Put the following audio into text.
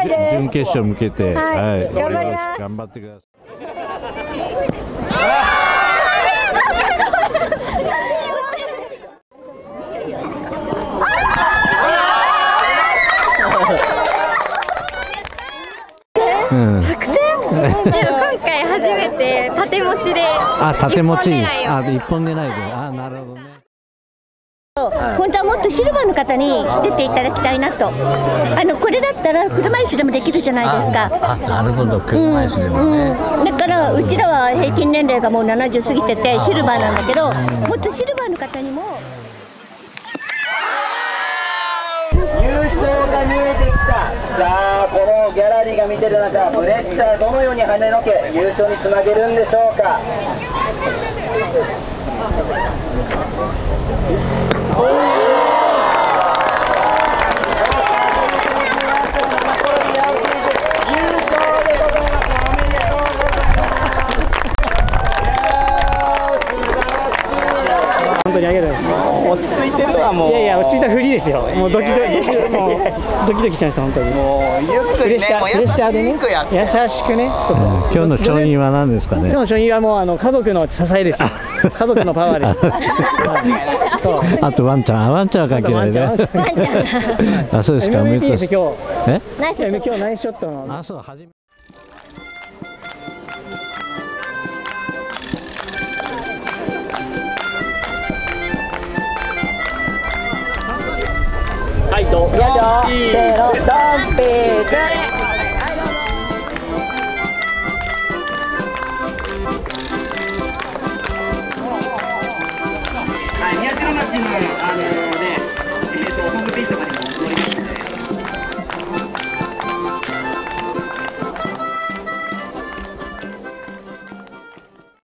準決勝向けて、 はいはい、 頑張ります。 頑張ってください。 作戦？でも今回初めて縦持ちで。 あ、縦持ち。 あ、 一本狙いで。あ、なるほどね。 本当はもっとシルバーの方に出ていただきたいなと。これだったら車椅子でもできるじゃないですか。 あ、なるほど、車椅子でもね。 だからうちらは平均年齢がもう70過ぎててシルバーなんだけど、もっとシルバーの方にも。 優勝が見えてきた。さあ、このギャラリーが見てる中、プレッシャーどのように跳ねのけ優勝につなげるんでしょうか。 本当にありがとうございます。 落ち着いてるわ、もう。 いやいや、落ち着いたふりですよ。もうドキドキしました、本当に。 もうゆっくりね、もう優しくやって。 優しくね。そうそう。 今日の勝因は何ですかね。 今日の勝因はもう家族の支えですよ。家族のパワーです。 あとワンちゃん、ワンちゃんは関係ないね。あ、そうですか。 MVP です今日。 ナイスショット。 今日ナイスショットの。 あ、そう、初め。 はい、どうぞ。せーの、ドンピース。 宮代町の